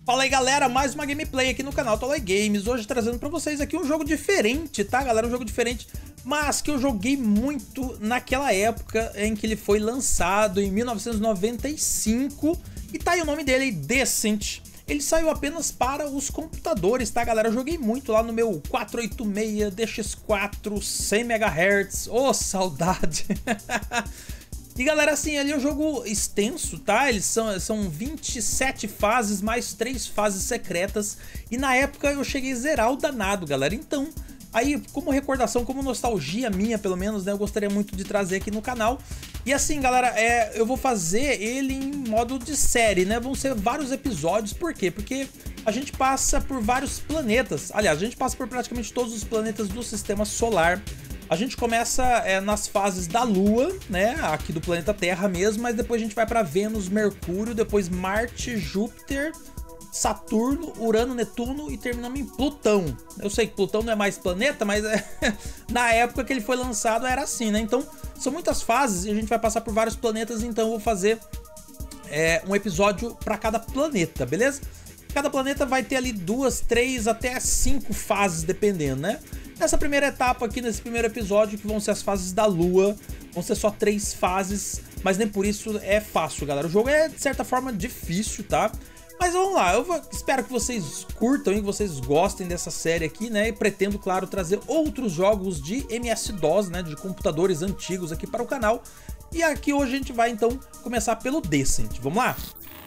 Fala aí galera, mais uma gameplay aqui no canal Tolói Games. Hoje trazendo pra vocês aqui um jogo diferente, tá galera? Um jogo diferente, mas que eu joguei muito naquela época em que ele foi lançado, em 1995. E tá aí o nome dele, Descent. Ele saiu apenas para os computadores, tá galera? Eu joguei muito lá no meu 486 DX4 100 MHz. Ô, saudade! E galera, assim, ali é um jogo extenso, tá? Eles são 27 fases, mais 3 fases secretas. E na época eu cheguei a zerar o danado, galera. Então, aí, como recordação, como nostalgia minha, pelo menos, né? Eu gostaria muito de trazer aqui no canal. E assim, galera, eu vou fazer ele em modo de série, né? Vão ser vários episódios. Por quê? Porque a gente passa por vários planetas. Aliás, a gente passa por praticamente todos os planetas do Sistema Solar. A gente começa nas fases da Lua, né, aqui do planeta Terra mesmo, mas depois a gente vai para Vênus, Mercúrio, depois Marte, Júpiter, Saturno, Urano, Netuno e terminamos em Plutão. Eu sei que Plutão não é mais planeta, mas na época que ele foi lançado era assim, né? Então são muitas fases e a gente vai passar por vários planetas, então eu vou fazer um episódio para cada planeta, beleza? Cada planeta vai ter ali 2, 3 até 5 fases, dependendo, né? Nessa primeira etapa aqui, nesse primeiro episódio, que vão ser as fases da Lua, vão ser só 3 fases, mas nem por isso é fácil, galera. O jogo é, de certa forma, difícil, tá? Mas vamos lá, espero que vocês curtam e que vocês gostem dessa série aqui, né? E pretendo, claro, trazer outros jogos de MS-DOS, né? De computadores antigos aqui para o canal. E aqui hoje a gente vai, então, começar pelo Descent. Vamos lá?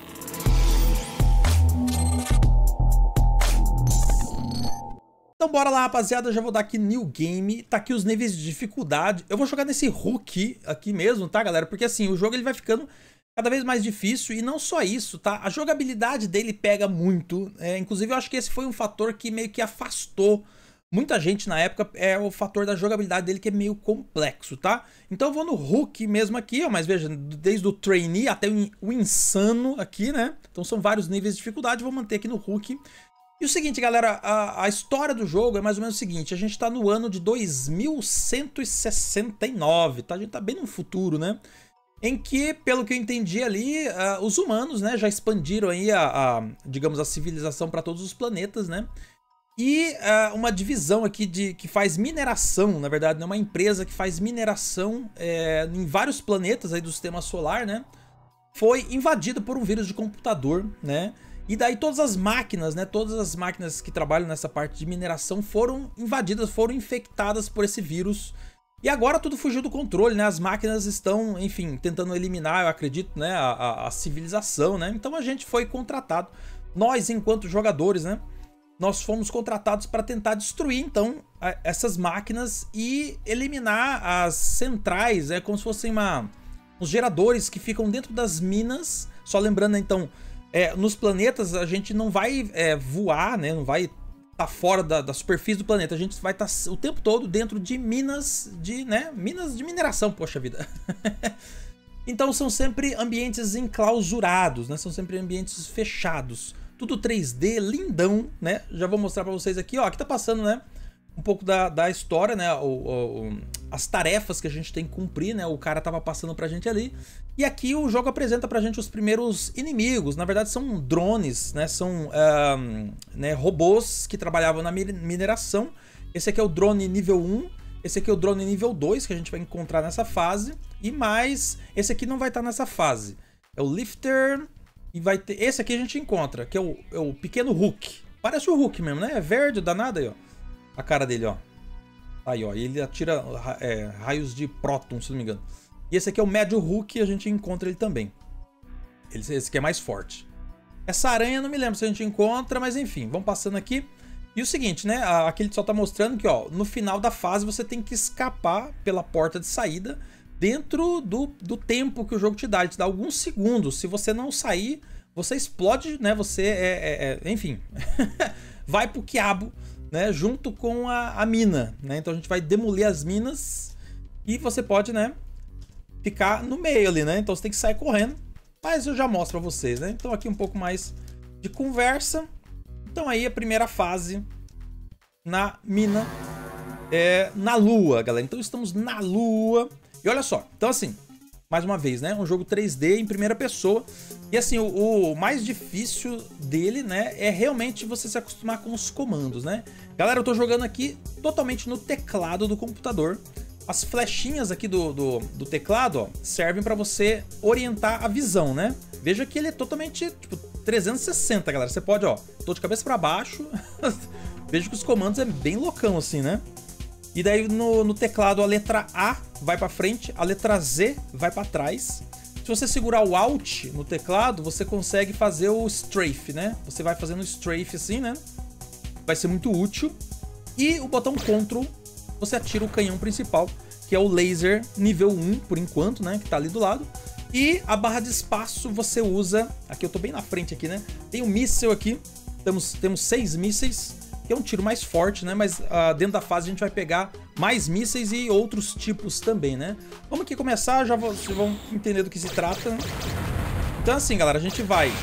Então bora lá, rapaziada, eu já vou dar aqui New Game, tá aqui os níveis de dificuldade. Eu vou jogar nesse Hook aqui mesmo, tá, galera? Porque assim, o jogo ele vai ficando cada vez mais difícil e não só isso, tá? A jogabilidade dele pega muito, inclusive eu acho que esse foi um fator que meio que afastou muita gente na época, o fator da jogabilidade dele que é meio complexo, tá? Então eu vou no Hook mesmo aqui, ó, mas veja, desde o Trainee até o Insano aqui, né? Então são vários níveis de dificuldade, vou manter aqui no Hook. E o seguinte, galera, a história do jogo é mais ou menos o seguinte, a gente tá no ano de 2169, tá? A gente tá bem no futuro, né? Em que, pelo que eu entendi ali, os humanos, né, já expandiram aí digamos, a civilização para todos os planetas, né? E uma divisão aqui que faz mineração, na verdade, né, uma empresa que faz mineração em vários planetas aí do Sistema Solar, né? Foi invadida por um vírus de computador, né? E daí todas as máquinas, né, todas as máquinas que trabalham nessa parte de mineração foram invadidas, foram infectadas por esse vírus. E agora tudo fugiu do controle, né, as máquinas estão, enfim, tentando eliminar, eu acredito, né, a civilização, né. Então a gente foi contratado, nós enquanto jogadores, né, nós fomos contratados para tentar destruir, então, essas máquinas e eliminar as centrais, como se fossem uns geradores que ficam dentro das minas. Só lembrando, então, nos planetas a gente não vai voar, né? Não vai estar fora da superfície do planeta. A gente vai estar o tempo todo dentro de minas minas de mineração, poxa vida. Então são sempre ambientes enclausurados, né? São sempre ambientes fechados. Tudo 3D, lindão, né? Já vou mostrar pra vocês aqui, ó. Aqui tá passando, né? Um pouco da história, né? As tarefas que a gente tem que cumprir, né? O cara tava passando pra gente ali. E aqui o jogo apresenta pra gente os primeiros inimigos. Na verdade são drones, né? São robôs que trabalhavam na mineração. Esse aqui é o drone nível 1. Esse aqui é o drone nível 2 que a gente vai encontrar nessa fase. E mais, esse aqui não vai estar nessa fase. É o Lifter. E vai ter... Esse aqui a gente encontra, que é o pequeno Hulk. Parece o Hulk mesmo, né? É verde, danado aí, ó. A cara dele, ó. Aí, ó. E ele atira raios de próton, se não me engano. E esse aqui é o médio Hulk e a gente encontra ele também. Esse aqui é mais forte. Essa aranha eu não me lembro se a gente encontra, mas enfim, vamos passando aqui. E o seguinte, né? Aqui ele só tá mostrando que, ó, no final da fase você tem que escapar pela porta de saída dentro do tempo que o jogo te dá. Ele te dá alguns segundos. Se você não sair, você explode, né? Você enfim, vai pro quiabo, né, junto com a mina, né? Então a gente vai demolir as minas e você pode, né, ficar no meio ali, né? Então você tem que sair correndo, mas eu já mostro pra vocês, né? Então aqui um pouco mais de conversa. Então aí a primeira fase na mina, na Lua, galera. Então estamos na Lua. E olha só, então assim, mais uma vez, né? Um jogo 3D em primeira pessoa. E assim, o mais difícil dele, né, é realmente você se acostumar com os comandos, né? Galera, eu tô jogando aqui totalmente no teclado do computador. As flechinhas aqui do teclado, ó, servem para você orientar a visão, né? Veja que ele é totalmente, tipo, 360, galera. Você pode, ó, tô de cabeça para baixo. Veja que os comandos é bem loucão assim, né? E daí no teclado a letra A vai para frente, a letra Z vai para trás. Se você segurar o Alt no teclado, você consegue fazer o strafe, né? Você vai fazendo o strafe assim, né? Vai ser muito útil. E o botão Ctrl, você atira o canhão principal, que é o laser nível 1, por enquanto, né? Que tá ali do lado. E a barra de espaço você usa... Aqui eu tô bem na frente aqui, né? Tem um míssil aqui. Temos 6 mísseis, que é um tiro mais forte, né? Mas dentro da fase a gente vai pegar mais mísseis e outros tipos também, né? Vamos aqui começar, vocês vão entender do que se trata. Então assim, galera, a gente vai...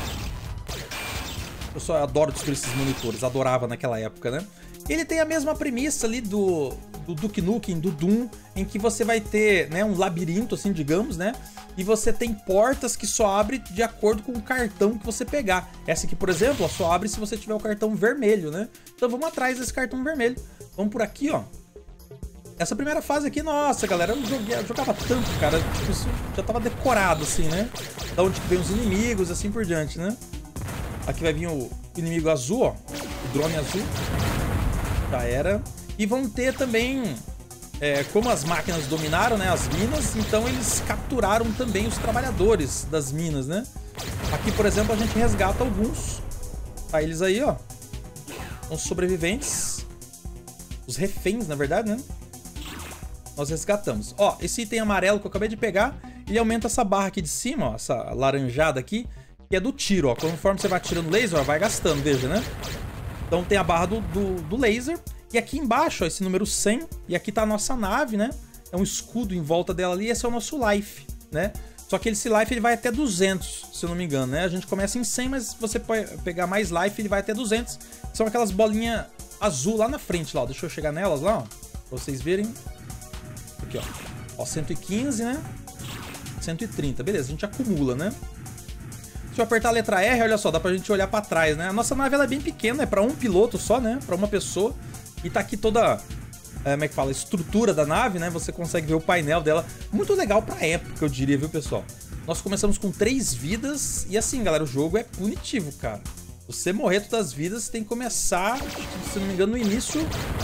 Eu só adoro destruir esses monitores, adorava naquela época, né? Ele tem a mesma premissa ali do Duke Nukem, do Doom, em que você vai ter, né, um labirinto, assim, digamos, né? E você tem portas que só abrem de acordo com o cartão que você pegar. Essa aqui, por exemplo, ó, só abre se você tiver o cartão vermelho, né? Então vamos atrás desse cartão vermelho. Vamos por aqui, ó. Essa primeira fase aqui, nossa, galera, eu jogava tanto, cara. Tipo, isso já tava decorado, assim, né? Da onde que vem os inimigos, assim por diante, né? Aqui vai vir o inimigo azul, ó. O drone azul. Já era. E vão ter também, como as máquinas dominaram, né, as minas, então eles capturaram também os trabalhadores das minas, né? Aqui, por exemplo, a gente resgata alguns. Tá eles aí, ó. Os sobreviventes. Os reféns, na verdade, né? Nós resgatamos. Ó, esse item amarelo que eu acabei de pegar, ele aumenta essa barra aqui de cima, ó, essa laranjada aqui, que é do tiro, ó. Conforme você vai atirando laser, ó, vai gastando, veja, né? Então tem a barra do laser. E aqui embaixo, ó, esse número 100. E aqui tá a nossa nave, né? É um escudo em volta dela ali. Esse é o nosso life, né? Só que esse life ele vai até 200, se eu não me engano, né? A gente começa em 100, mas você pode pegar mais life, ele vai até 200. São aquelas bolinhas azul lá na frente, lá. Deixa eu chegar nelas lá, ó. Pra vocês verem. Aqui, ó. Ó, 115, né? 130. Beleza, a gente acumula, né? Se eu apertar a letra R, olha só, dá pra gente olhar pra trás, né? A nossa nave ela é bem pequena, é pra um piloto só, né? Pra uma pessoa. E tá aqui toda, como é que fala, a estrutura da nave, né? Você consegue ver o painel dela. Muito legal pra época, eu diria, viu, pessoal? Nós começamos com 3 vidas. E assim, galera, o jogo é punitivo, cara. Você morrer todas as vidas, você tem que começar, se não me engano, no início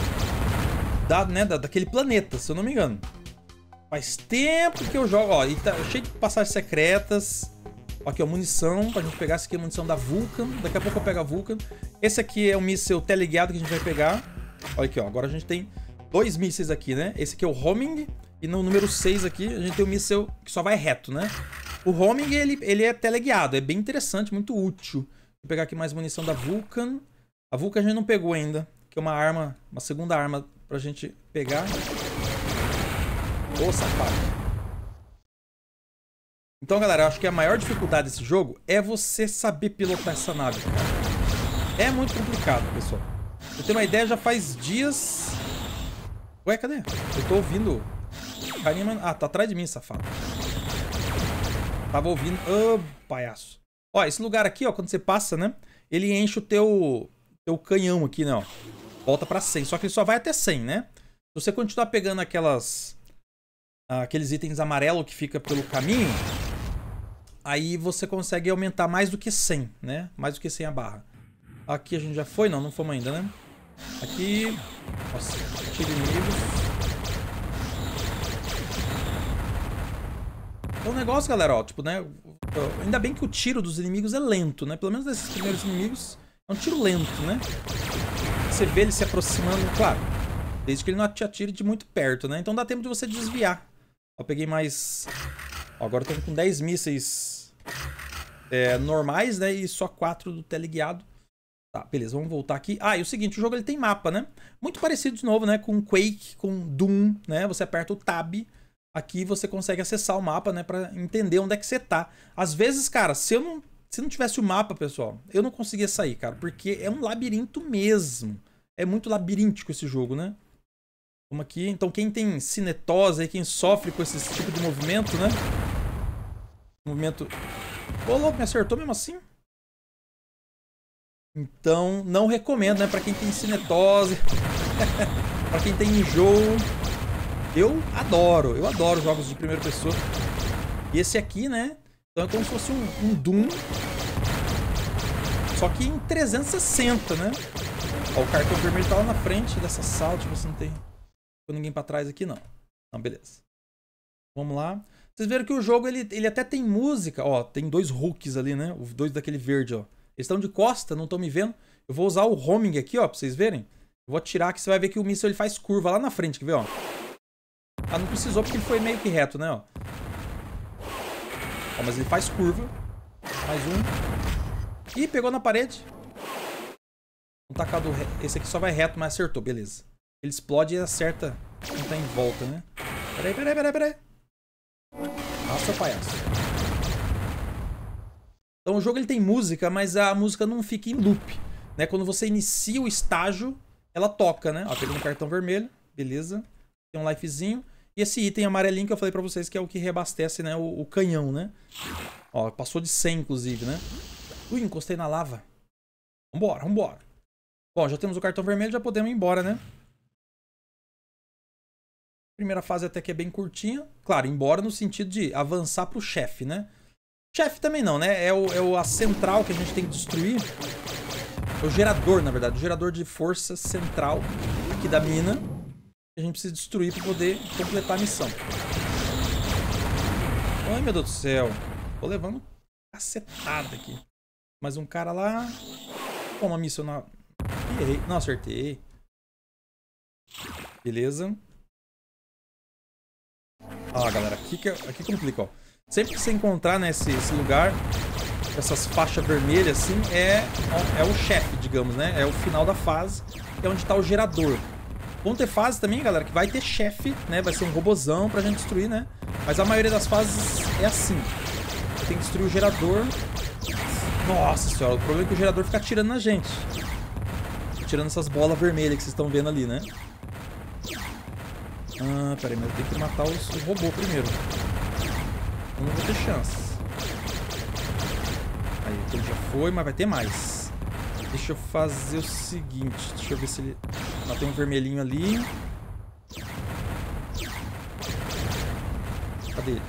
daquele planeta, se eu não me engano. Faz tempo que eu jogo, ó. E tá cheio de passagens secretas. Aqui, ó, munição, pra gente pegar. Essa aqui é a munição da Vulcan. Daqui a pouco eu pego a Vulcan. Esse aqui é o míssil teleguiado que a gente vai pegar. Olha aqui, ó. Agora a gente tem 2 mísseis aqui, né? Esse aqui é o homing. E no número 6 aqui, a gente tem o míssil que só vai reto, né? O homing, ele é teleguiado. É bem interessante, muito útil. Vou pegar aqui mais munição da Vulcan. A Vulcan a gente não pegou ainda. Que é uma arma, uma segunda arma pra gente pegar. Ô, safado. Então, galera, eu acho que a maior dificuldade desse jogo é você saber pilotar essa nave, cara. É muito complicado, pessoal. Eu tenho uma ideia, já faz dias... Ué, cadê? Eu tô ouvindo... Carinha... Ah, tá atrás de mim, safado. Tava ouvindo... Ô, palhaço. Ó, esse lugar aqui, ó, quando você passa, né? Ele enche o teu canhão aqui, né, ó. Volta pra 100. Só que ele só vai até 100, né? Se você continuar pegando aqueles itens amarelos que fica pelo caminho... Aí você consegue aumentar mais do que 100, né? Mais do que 100 a barra. Aqui a gente já foi? Não, não fomos ainda, né? Aqui... Nossa, tiro inimigos. É um negócio, galera, ó. Tipo, né? Ainda bem que o tiro dos inimigos é lento, né? Pelo menos desses primeiros inimigos é um tiro lento, né? Você vê ele se aproximando, claro. Desde que ele não te atire de muito perto, né? Então dá tempo de você desviar. Eu peguei mais... Ó, agora eu tô com 10 mísseis... normais, né? E só 4 do teleguiado. Tá, beleza, vamos voltar aqui. Ah, e o seguinte, o jogo ele tem mapa, né? Muito parecido de novo, né? Com Quake, com Doom, né? Você aperta o Tab. Aqui você consegue acessar o mapa, né? Pra entender onde é que você tá. Às vezes, cara, se não tivesse o mapa, pessoal, eu não conseguia sair, cara. Porque é um labirinto mesmo. É muito labiríntico esse jogo, né? Vamos aqui. Então quem tem cinetose aí, quem sofre com esse tipo de movimento, né? Movimento... Ô, louco, me acertou mesmo assim? Então, não recomendo, né? Pra quem tem cinetose, pra quem tem enjoo. Eu adoro jogos de primeira pessoa. E esse aqui, né? Então é como se fosse um Doom. Só que em 360, né? Ó, o cartão vermelho tá lá na frente dessa sala. Deixa eu ver se não tem ninguém pra trás aqui, não. Não, beleza. Vamos lá. Vocês viram que o jogo, ele até tem música. Ó, tem dois hooks ali, né? Os dois daquele verde, ó. Eles estão de costa, não estão me vendo. Eu vou usar o homing aqui, ó, pra vocês verem. Eu vou atirar aqui, você vai ver que o míssil ele faz curva lá na frente, quer ver, ó. Ah, não precisou porque ele foi meio que reto, né, ó. Ó, mas ele faz curva. Mais um. Ih, pegou na parede. Vamos tacar do... Esse aqui só vai reto, mas acertou, beleza. Ele explode e acerta quem tá em volta, né. Peraí. Ah, seu palhaço. Então o jogo ele tem música, mas a música não fica em loop, né? Quando você inicia o estágio, ela toca, né? Ó, pegando um cartão vermelho, beleza. Tem um lifezinho. E esse item amarelinho que eu falei pra vocês que é o que reabastece, né? O canhão, né? Ó, passou de 100, inclusive, né? Ui, encostei na lava. Vambora. Bom, já temos o cartão vermelho, já podemos ir embora, né? Primeira fase até que é bem curtinha. Claro, embora no sentido de avançar pro chefe, né? Chefe também não, né? É a central que a gente tem que destruir. É o gerador, na verdade. O gerador de força central aqui da mina. A gente precisa destruir para poder completar a missão. Ai, meu Deus do céu. Tô levando cacetada aqui. Mais um cara lá. Toma a missão na... Errei. Não, acertei. Beleza. Ah, galera. Aqui complica, ó. Sempre que você encontrar nesse lugar, essas faixas vermelhas assim, é o chefe, digamos, né? É o final da fase, que é onde está o gerador. Vão ter fases também, galera, que vai ter chefe, né? Vai ser um robozão pra gente destruir, né? Mas a maioria das fases é assim. Você tem que destruir o gerador. Nossa senhora, o problema é que o gerador fica atirando na gente. Tirando essas bolas vermelhas que vocês estão vendo ali, né? Ah, peraí, mas eu tenho que matar o robô primeiro. Eu não vou ter chance. Aí, aquele já foi, mas vai ter mais. Deixa eu fazer o seguinte. Deixa eu ver se ele... Ah, tem um vermelhinho ali. Cadê ele?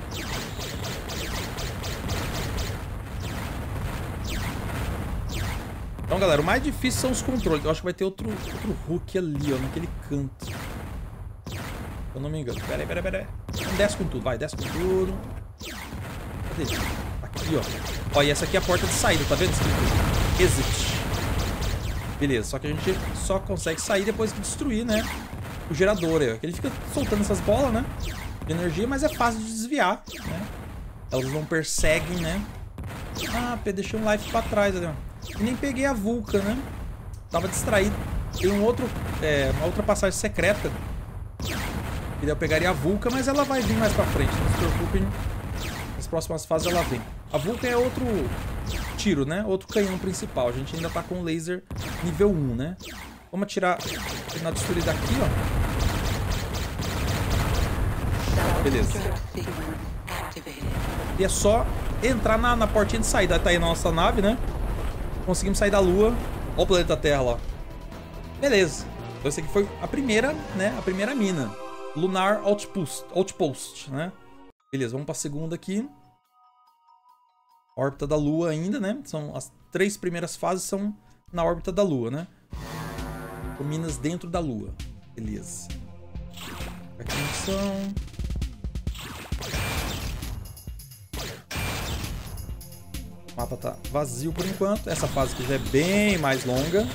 Então, galera, o mais difícil são os controles. Eu acho que vai ter outro hook ali, ó, naquele canto. Se eu não me engano. Peraí. Então, desce com tudo, vai, desce com tudo. Cadê ele? Aqui, ó. Ó, e essa aqui é a porta de saída, tá vendo? Exit. Beleza, só que a gente só consegue sair depois que destruir, né? O gerador, ó. Ele fica soltando essas bolas, né? De energia, mas é fácil de desviar, né? Elas não perseguem, né? Ah, deixei um life pra trás ali, ó. E nem peguei a Vulca, né? Tava distraído. Tem uma outra passagem secreta. E daí eu pegaria a Vulca, mas ela vai vir mais pra frente. Não se preocupem. Nas próximas fases ela vem. A Vulca é outro tiro, né? Outro canhão principal. A gente ainda tá com o laser nível 1, né? Vamos atirar na destruída aqui, ó. Beleza. E é só entrar na portinha de saída. Tá aí a nossa nave, né? Conseguimos sair da Lua. Olha o planeta Terra lá. Beleza. Então essa aqui foi a primeira, né? A primeira mina. Lunar Outpost, né? Beleza, vamos pra segunda aqui. Órbita da Lua ainda, né? São as 3 primeiras fases são na órbita da Lua, né? Com minas dentro da Lua. Beleza. Aqui são... O mapa tá vazio por enquanto. Essa fase aqui já é bem mais longa.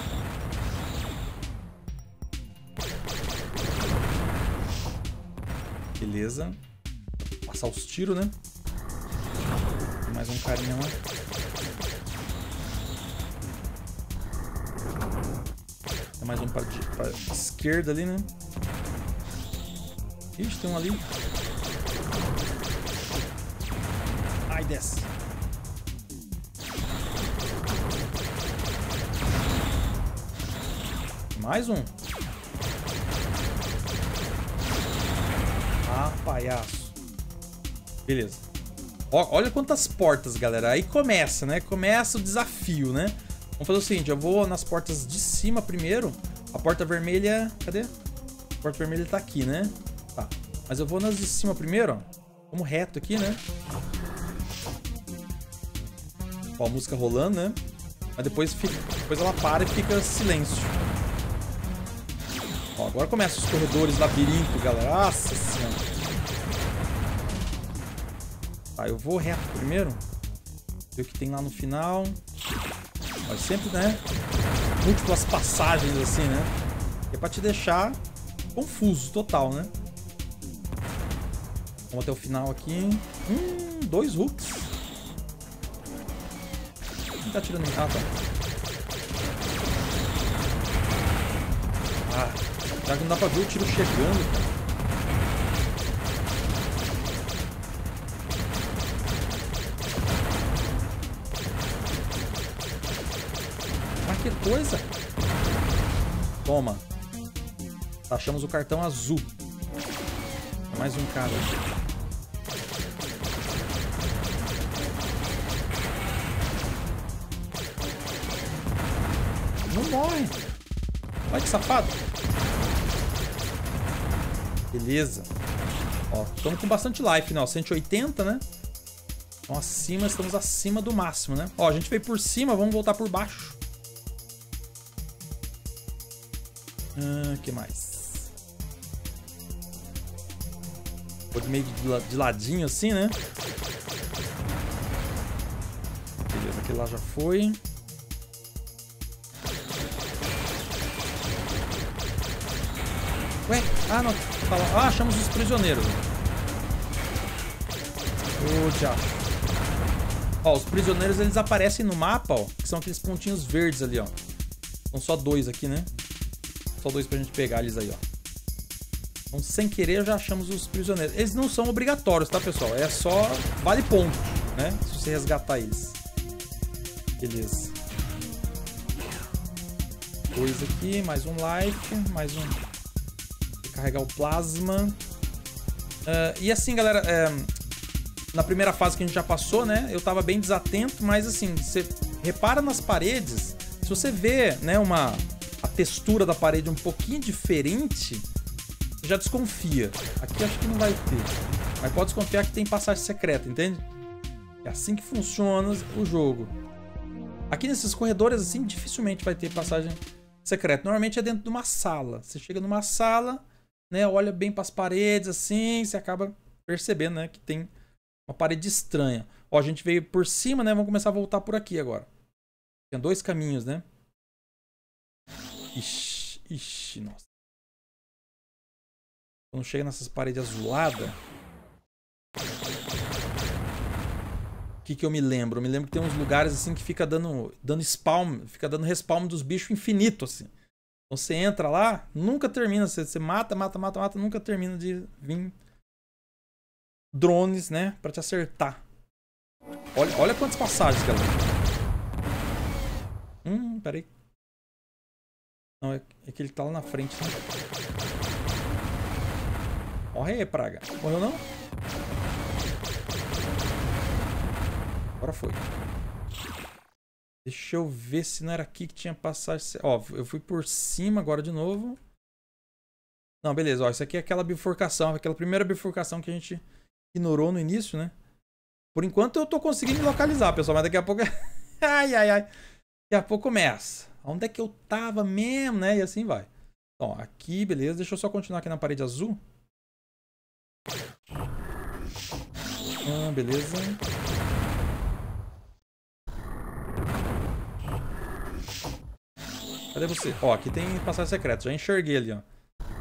Beleza. Passar os tiros, né? Tem mais um carinha lá. Tem mais um pra esquerda ali, né? Ixi, tem um ali. Ai, desce. Mais um. Ah, palhaço. Beleza. Olha quantas portas, galera. Aí começa, né? Começa o desafio, né? Vamos fazer o seguinte, eu vou nas portas de cima primeiro. A porta vermelha... Cadê? A porta vermelha tá aqui, né? Tá. Mas eu vou nas de cima primeiro, ó. Vamos reto aqui, né? Ó, a música rolando, né? Mas depois ela para e fica silêncio. Ó, agora começa os corredores, labirinto, galera. Nossa senhora. Tá, eu vou reto primeiro. Ver o que tem lá no final. Ó, sempre, né? Múltiplas passagens assim, né? É pra te deixar confuso total, né? Vamos até o final aqui. 2 hooks. Quem tá atirando em... Ah, tá. Ah, já que não dá pra ver o tiro chegando, cara. Mas que coisa! Toma. Achamos o cartão azul. Mais um cara. Não morre. Olha que safado. Beleza. Ó, estamos com bastante life, né? Ó, 180, né? Então acima, estamos acima do máximo, né? Ó, a gente veio por cima, vamos voltar por baixo. Que mais? Vou meio de ladinho assim, né? Beleza, aquele lá já foi. Ué? Ah, não. Ah, achamos os prisioneiros. Ô, diabo. Ó, os prisioneiros, eles aparecem no mapa, ó. Que são aqueles pontinhos verdes ali, ó. São só 2 aqui, né? Só 2 pra gente pegar eles aí, ó. Então, sem querer, já achamos os prisioneiros. Eles não são obrigatórios, tá, pessoal? É só... Vale ponto, né? Se você resgatar eles. Beleza. 2 aqui, mais um life, mais um... Carregar o plasma. E assim, galera, na primeira fase que a gente já passou, né? Eu tava bem desatento, mas assim, você repara nas paredes, se você vê, né, a textura da parede um pouquinho diferente, já desconfia. Aqui acho que não vai ter, mas pode desconfiar que tem passagem secreta, entende? É assim que funciona o jogo. Aqui nesses corredores, assim, dificilmente vai ter passagem secreta. Normalmente é dentro de uma sala. Você chega numa sala, né, olha bem para as paredes, assim, você acaba percebendo, né, que tem uma parede estranha. Ó, a gente veio por cima, né, vamos começar a voltar por aqui agora. Tem 2 caminhos, né? Ixi, nossa. Quando chega nessas paredes azuladas... O que eu me lembro? Eu me lembro que tem uns lugares, assim, que fica dando spawn, fica dando respawn dos bichos infinito, assim. Então você entra lá, nunca termina. Você mata, nunca termina de vir drones, né? Pra te acertar. Olha quantas passagens, galera. Peraí. Não, é que ele tá lá na frente, né? Morre aí, praga. Morreu não? Agora foi. Deixa eu ver se não era aqui que tinha passagem. Ó, eu fui por cima agora de novo. Não, beleza. Ó, isso aqui é aquela bifurcação. Aquela primeira bifurcação que a gente ignorou no início, né? Por enquanto eu tô conseguindo me localizar, pessoal. Mas daqui a pouco... Ai. Daqui a pouco começa. Onde é que eu tava mesmo, né? E assim vai. Então, aqui, beleza. Deixa eu só continuar aqui na parede azul. Beleza. Cadê você? Ó, aqui tem passagem secreta. Já enxerguei ali, ó.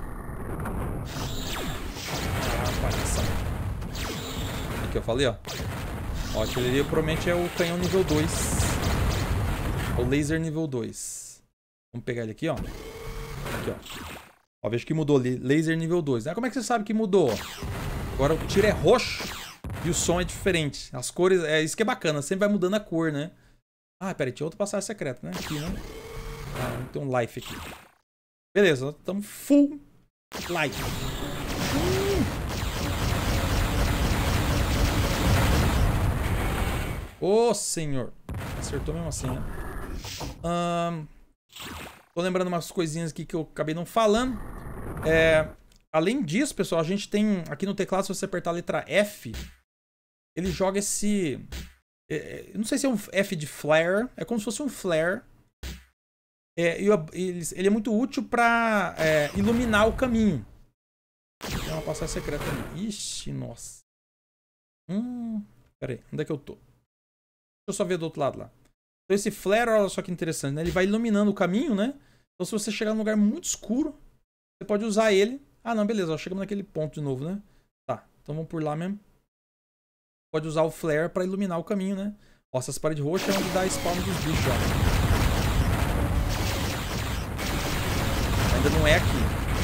Palhação. Aqui eu falei, ó. Ó, aquele ali provavelmente é o canhão nível 2. O laser nível 2. Vamos pegar ele aqui, ó. Aqui, ó. Ó, vejo que mudou ali. Laser nível 2. Como é que você sabe que mudou? Agora o tiro é roxo e o som é diferente. As cores... isso que é bacana. Sempre vai mudando a cor, né? Ah, peraí. Tinha outra passagem secreta, né? Aqui, né? Tem um life aqui. Beleza, estamos full life. Ô, senhor. Acertou mesmo assim, né? Tô lembrando umas coisinhas aqui que eu acabei não falando. Além disso, pessoal, a gente tem aqui no teclado, se você apertar a letra F, ele joga esse... Eu não sei se é um F de flare. É como se fosse um flare. Ele é muito útil pra iluminar o caminho. Tem uma passagem secreta ali. Ixi, nossa. Pera aí, onde é que eu tô? Deixa eu só ver do outro lado lá. Então esse flare, olha só que interessante, né? Ele vai iluminando o caminho, né? Então se você chegar num lugar muito escuro, você pode usar ele. Ah, não, beleza. Ó, chegamos naquele ponto de novo, né? Tá, então vamos por lá mesmo. Pode usar o flare pra iluminar o caminho, né? Ó, essas paredes roxas é onde dá spawn dos bichos, ó. Ainda não é aqui.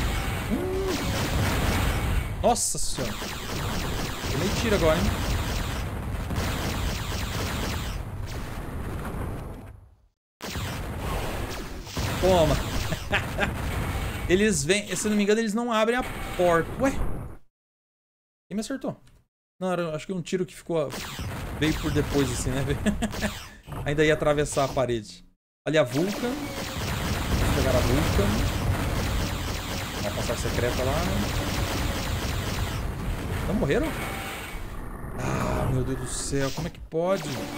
Nossa senhora. Tomei tiro agora, hein? Toma. Eles vêm... Se não me engano, eles não abrem a porta. Ué? Quem me acertou? Não, acho que um tiro que ficou... Veio por depois, assim, né? Ainda ia atravessar a parede. Ali a Vulcan. Vamos pegar a Vulcan. Uma passagem secreta lá. Não morreram? Ah, meu Deus do céu. Como é que pode?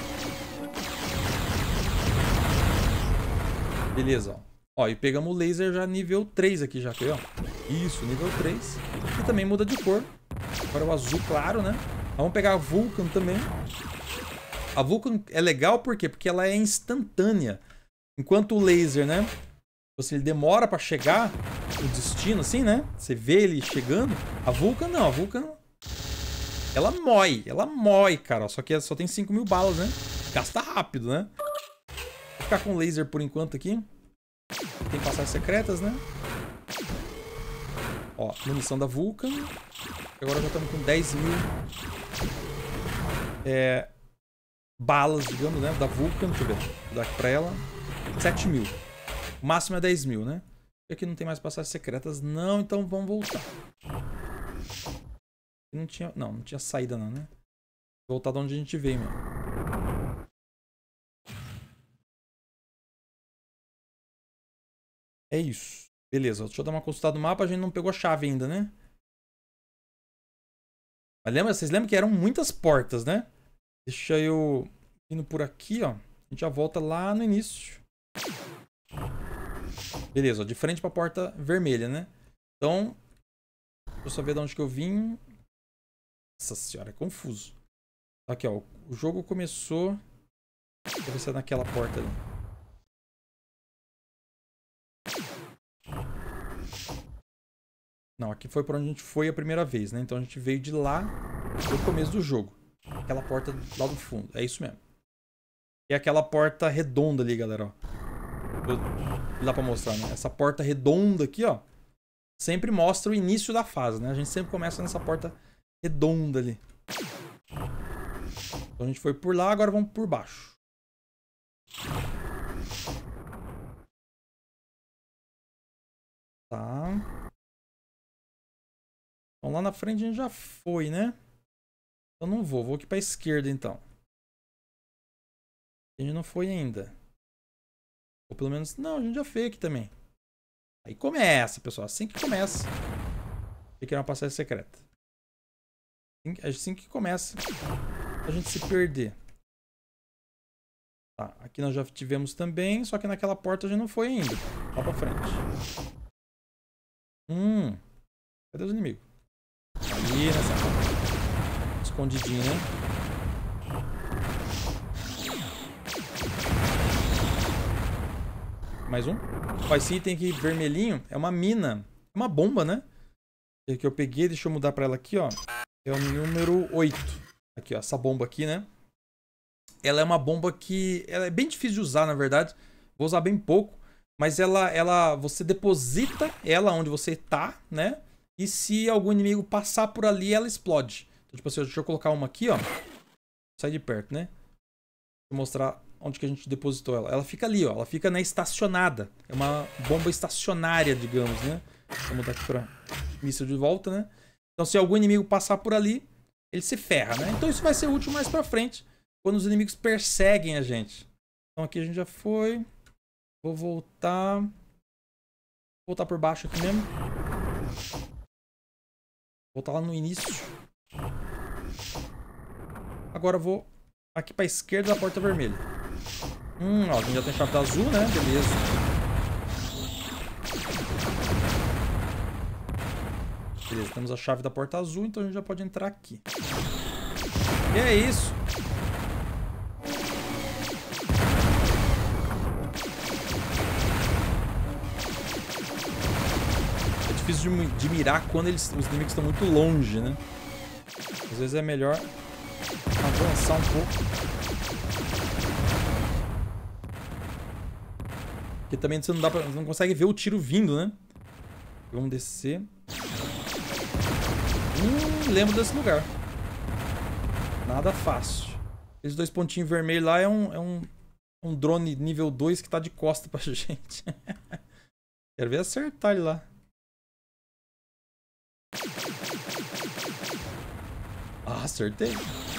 Beleza, ó. Ó, e pegamos o laser já nível 3 aqui já. Aqui, ó. Isso, nível 3. E também muda de cor. Agora é o azul claro, né? Vamos pegar a Vulcan também. A Vulcan é legal por quê? Porque ela é instantânea. Enquanto o laser, né? Ele demora pra chegar no destino, assim, né? Você vê ele chegando. A Vulcan não. A Vulcan... Ela mói, cara. Só que só tem 5.000 balas, né? Gasta rápido, né? Vou ficar com o laser por enquanto aqui. Tem passagens secretas, né? Ó, munição da Vulcan. Agora já estamos com 10.000 balas, digamos, né? Da Vulcan. Deixa eu ver. Vou dar aqui pra ela. 7.000. O máximo é 10.000, né? E aqui não tem mais passagens secretas, não. Então vamos voltar. Não tinha saída não, né? Voltar de onde a gente veio mesmo. É isso. Beleza, deixa eu dar uma consultada no mapa. A gente não pegou a chave ainda, né? Mas vocês lembram que eram muitas portas, né? Deixa eu indo por aqui, ó. A gente já volta lá no início. Beleza, ó, de frente pra porta vermelha, né? Então, deixa eu só ver de onde que eu vim. Nossa senhora, é confuso. Aqui, ó. O jogo começou... Deixa eu ver se é naquela porta ali. Não, aqui foi pra onde a gente foi a primeira vez, né? Então a gente veio de lá do começo do jogo. Aquela porta lá do fundo. É isso mesmo. E aquela porta redonda ali, galera, ó. Dá pra mostrar, né? Essa porta redonda aqui, ó. Sempre mostra o início da fase, né? A gente sempre começa nessa porta redonda ali. Então a gente foi por lá, agora vamos por baixo. Tá. Então lá na frente a gente já foi, né? Eu não vou aqui pra esquerda então. A gente não foi ainda. Ou pelo menos... Não, a gente já fez aqui também. Aí começa, pessoal. Assim que começa. Aqui é uma passagem secreta. Assim que começa a gente se perder. Tá, aqui nós já tivemos também. Só que naquela porta a gente não foi ainda. Lá pra frente. Cadê os inimigos? Ali nessa... Escondidinho, né? Mais um. Ó, esse item aqui vermelhinho é uma mina. É uma bomba, né? Que eu peguei, deixa eu mudar pra ela aqui, ó. É o número 8. Aqui, ó. Essa bomba aqui, né? Ela é uma bomba que... Ela é bem difícil de usar, na verdade. Vou usar bem pouco. Mas você deposita ela onde você tá, né? E se algum inimigo passar por ali, ela explode. Então, tipo assim, deixa eu colocar uma aqui, ó. Sai de perto, né? Vou mostrar onde que a gente depositou ela. Ela fica ali, ó. Ela fica na estacionada. É uma bomba estacionária, digamos, né? Vou mudar aqui pra míssil de volta, né? Então, se algum inimigo passar por ali, ele se ferra, né? Então, isso vai ser útil mais pra frente. quando os inimigos perseguem a gente. Então aqui a gente já foi. Vou voltar. Voltar por baixo aqui mesmo. Voltar lá no início. Agora eu vou aqui pra esquerda da porta vermelha. Ó, a gente já tem chave azul, né? Beleza. Beleza, temos a chave da porta azul, então a gente já pode entrar aqui. E é isso. É difícil de mirar quando os inimigos estão muito longe, né? Às vezes é melhor avançar um pouco. Porque também você não consegue ver o tiro vindo, né? Vamos descer. Lembro desse lugar. Nada fácil. Esses 2 pontinhos vermelhos lá é um drone nível 2 que tá de costa pra gente. Quero ver acertar ele lá. Ah, acertei.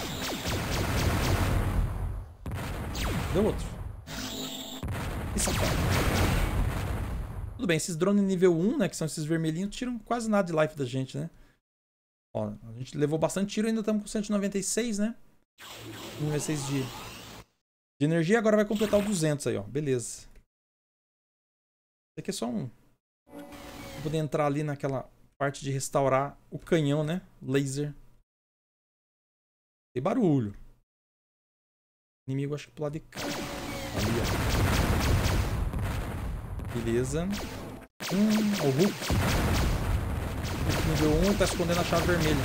Deu outro. Que safado. Tudo bem, esses drones nível 1, né, que são esses vermelhinhos, tiram quase nada de life da gente, né? Ó, a gente levou bastante tiro, ainda estamos com 196, né? 196 de energia, agora vai completar o 200 aí, ó. Beleza. Isso aqui é só um... Vou poder entrar ali naquela parte de restaurar o canhão, né? Laser. Tem barulho. Inimigo, acho que pro lado de cá. Ali, ó. Beleza. Ó, o Hulk. Nível 1 tá escondendo a chave vermelha.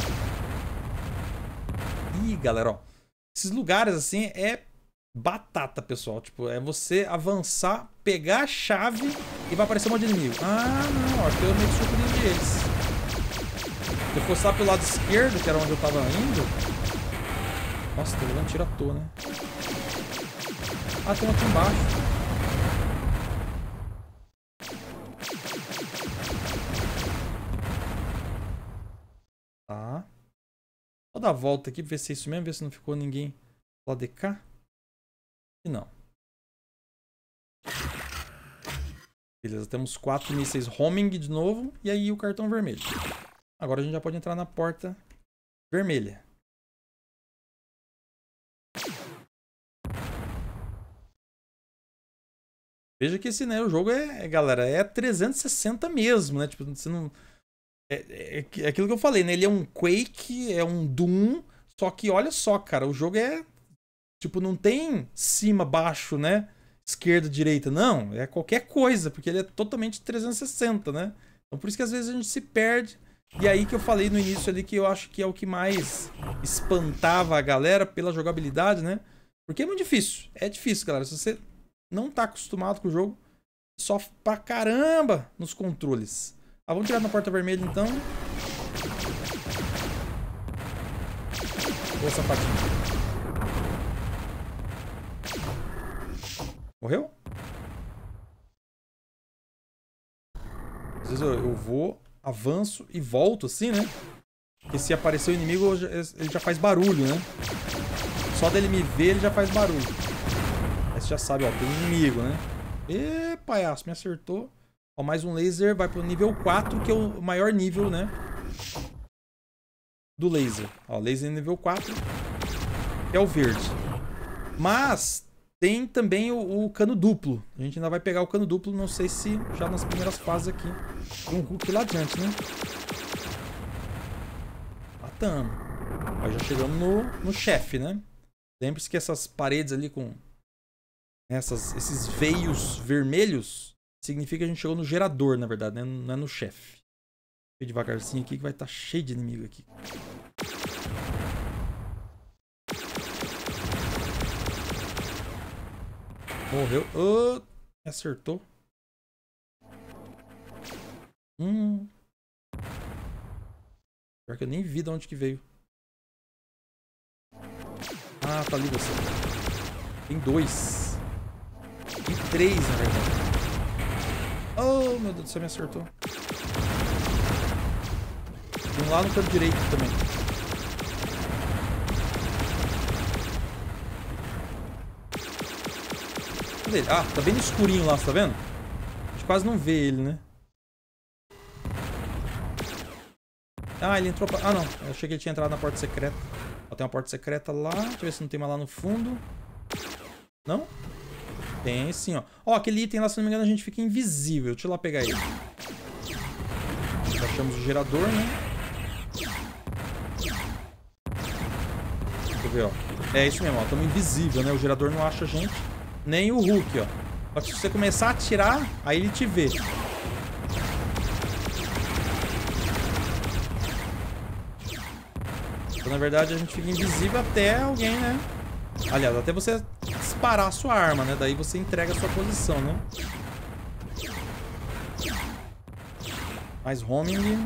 Ih, galera, ó. Esses lugares assim é batata, pessoal. Tipo, é você avançar, pegar a chave e vai aparecer um monte de inimigo. Ah, não. Aqui eu meio que surpreendi eles. Se eu fosse lá pelo lado esquerdo, que era onde eu tava indo... Nossa, tô levando tiro à toa, né? Ah, tem um aqui embaixo. Tá. Vou dar a volta aqui pra ver se é isso mesmo, ver se não ficou ninguém lá de cá. E não. Beleza, temos 4 mísseis homing de novo. E aí o cartão vermelho. Agora a gente já pode entrar na porta vermelha. Veja que esse, né, o jogo galera, é 360 mesmo, né? Tipo, você não... É aquilo que eu falei, né? Ele é um Quake, é um Doom, só que olha só, cara, o jogo é... Tipo, não tem cima, baixo, né? Esquerda, direita, não. É qualquer coisa, porque ele é totalmente 360, né? Então por isso que às vezes a gente se perde. E aí que eu falei no início ali que eu acho que é o que mais espantava a galera pela jogabilidade, né? Porque é muito difícil. É difícil, galera. Se você não tá acostumado com o jogo, sofre pra caramba nos controles. Ah, vamos tirar na porta vermelha então. Boa, sapatinho. Morreu? Às vezes eu vou, avanço e volto assim, né? Porque se aparecer o inimigo, ele já faz barulho, né? Só dele me ver, ele já faz barulho. Aí você já sabe, ó, tem um inimigo, né? Ê, palhaço, me acertou. Ó, mais um laser, vai pro nível 4, que é o maior nível, né? Do laser. Ó, laser nível 4, que é o verde. Mas... tem também o cano duplo. A gente ainda vai pegar o cano duplo, não sei se já nas primeiras fases aqui. Tem um Hulk lá adiante, né? Matamos. Aí já chegamos no chefe, né? Lembre-se que essas paredes ali com esses veios vermelhos significa que a gente chegou no gerador, na verdade, né? Não é no chefe. Vou devagarzinho aqui que vai estar cheio de inimigo aqui. Morreu. Oh, me acertou. Pior que eu nem vi de onde que veio. Ah, tá ali você. Tem 2. Tem 3, na verdade. Oh, meu Deus do céu, me acertou. Tem um lá no canto direito também. Cadê ele? Ah, tá bem no escurinho lá, você tá vendo? A gente quase não vê ele, né? Ah, ele entrou pra... Ah, não. Eu achei que ele tinha entrado na porta secreta. Ó, tem uma porta secreta lá. Deixa eu ver se não tem uma lá no fundo. Não? Tem sim, ó. Ó, aquele item lá, se não me engano, a gente fica invisível. Deixa eu lá pegar ele. Achamos o gerador, né? Deixa eu ver, ó. É isso mesmo, ó. Estamos invisível, né? O gerador não acha a gente. Nem o Hulk, ó. Só que se você começar a atirar, aí ele te vê. Então, na verdade, a gente fica invisível até alguém, né? Aliás, até você disparar a sua arma, né? Daí você entrega a sua posição, né? Mais homing.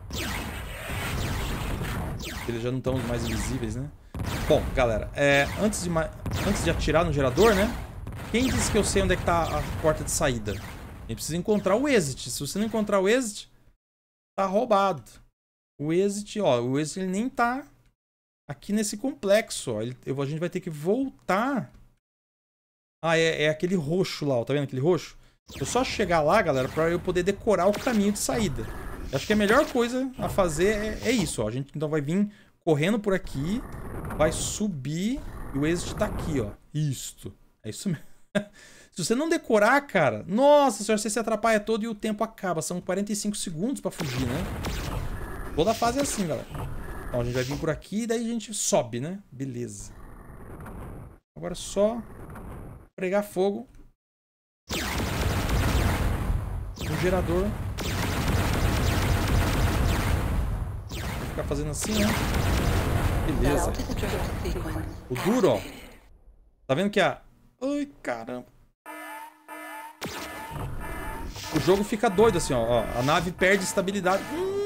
Eles já não estão mais invisíveis, né? Bom, galera, antes de atirar no gerador, né? Quem disse que eu sei onde é que tá a porta de saída? A gente precisa encontrar o exit. Se você não encontrar o exit, tá roubado. O exit, ó, o exit ele nem tá aqui nesse complexo, ó. A gente vai ter que voltar. Ah, é aquele roxo lá, ó. Tá vendo aquele roxo? Eu só chegar lá, galera, pra eu poder decorar o caminho de saída. Eu acho que a melhor coisa a fazer é isso, ó. A gente então vai vir correndo por aqui, vai subir e o exit tá aqui, ó. Isto. É isso mesmo. Se você não decorar, cara, nossa senhora, você se atrapalha todo e o tempo acaba. São 45 segundos pra fugir, né? Toda fase é assim, galera. Então a gente vai vir por aqui e daí a gente sobe, né? Beleza. Agora é só pregar fogo no gerador. Vou ficar fazendo assim, né? Beleza. O duro, ó. Tá vendo que a... Ai, caramba. O jogo fica doido assim, ó. A nave perde estabilidade.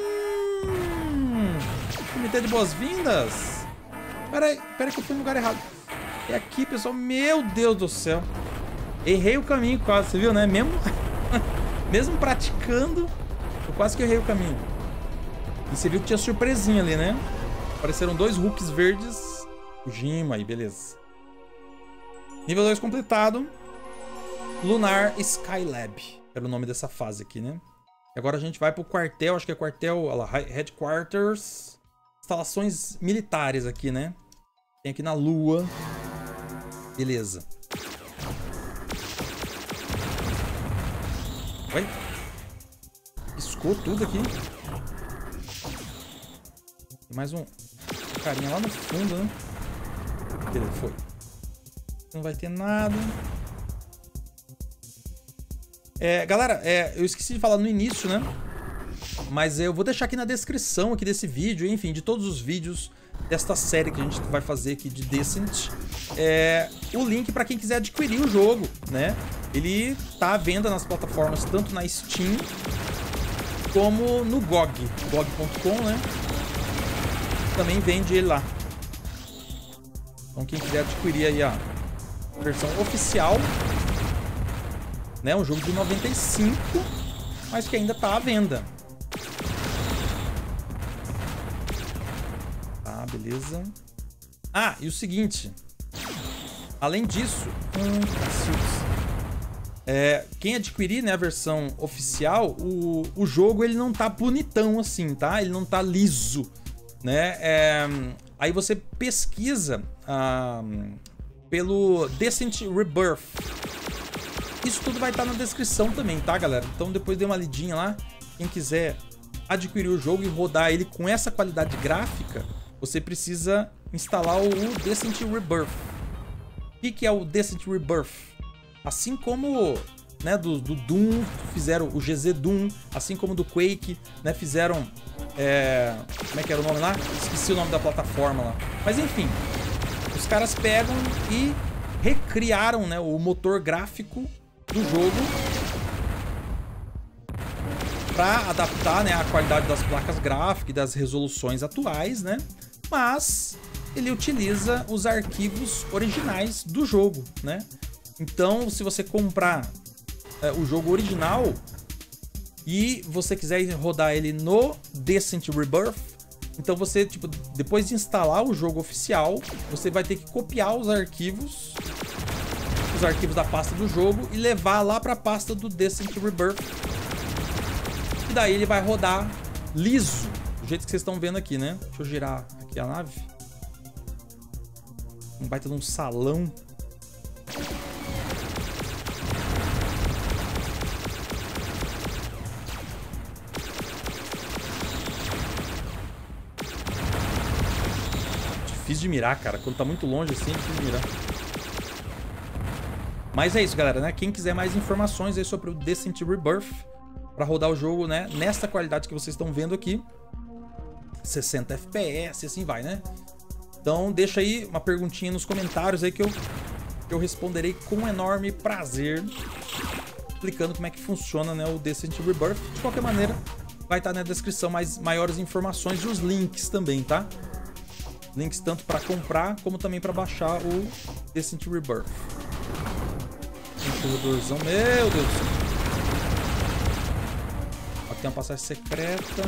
Comitê de boas-vindas. Pera aí que eu fui no lugar errado. É aqui, pessoal. Meu Deus do céu. Errei o caminho quase, você viu, né? Mesmo praticando, eu quase que errei o caminho. E você viu que tinha surpresinha ali, né? Apareceram 2 Hulks verdes. O Jima aí, beleza. Nível 2 completado. Lunar Skylab. Era o nome dessa fase aqui, né? E agora a gente vai pro quartel. Acho que é quartel... Olha lá, Headquarters. Instalações militares aqui, né? Tem aqui na Lua. Beleza. Oi? Piscou tudo aqui. Tem mais um carinha lá no fundo, né? Beleza, foi. Não vai ter nada. Galera, eu esqueci de falar no início, né? Mas eu vou deixar aqui na descrição aqui desse vídeo, enfim, de todos os vídeos desta série que a gente vai fazer aqui de Descent, o link para quem quiser adquirir o jogo, né? Ele tá à venda nas plataformas tanto na Steam como no GOG, GOG.com, né? Também vende ele lá. Então quem quiser adquirir aí a versão oficial, né? Um jogo de 95, mas que ainda tá à venda. Tá, beleza. Ah, e o seguinte. Além disso, quem adquirir, né, a versão oficial, o jogo ele não tá bonitão assim, tá? Ele não tá liso, né? Aí você pesquisa pelo Descent Rebirth. Isso tudo vai estar na descrição também, tá, galera? Então depois dê uma lidinha lá. Quem quiser adquirir o jogo e rodar ele com essa qualidade gráfica, você precisa instalar o Descent Rebirth. O que é o Descent Rebirth? Assim como, né, do Doom, fizeram o GZ Doom, assim como do Quake, né, fizeram... como é que era o nome lá? Esqueci o nome da plataforma lá. Mas enfim, os caras pegam e recriaram, né, o motor gráfico do jogo para adaptar, né, a qualidade das placas gráficas e das resoluções atuais, né? Mas ele utiliza os arquivos originais do jogo, né? Então, se você comprar o jogo original e você quiser rodar ele no Descent Rebirth, então você, tipo, depois de instalar o jogo oficial, você vai ter que copiar os arquivos os arquivos da pasta do jogo e levar lá para a pasta do Descent Rebirth. E daí ele vai rodar liso, do jeito que vocês estão vendo aqui, né? Deixa eu girar aqui a nave. Um baita de um salão. Difícil de mirar, cara. Quando tá muito longe assim, é difícil de mirar. Mas é isso, galera, né? Quem quiser mais informações aí sobre o Descent Rebirth, para rodar o jogo, né, nesta qualidade que vocês estão vendo aqui, 60 FPS, assim vai, né? Então deixa aí uma perguntinha nos comentários aí que eu responderei com um enorme prazer, explicando como é que funciona, né, o Descent Rebirth. De qualquer maneira, vai estar na descrição maiores informações e os links também, tá? Links tanto para comprar como também para baixar o Descent Rebirth. Um corredorzão, meu Deus do céu. Aqui tem uma passagem secreta.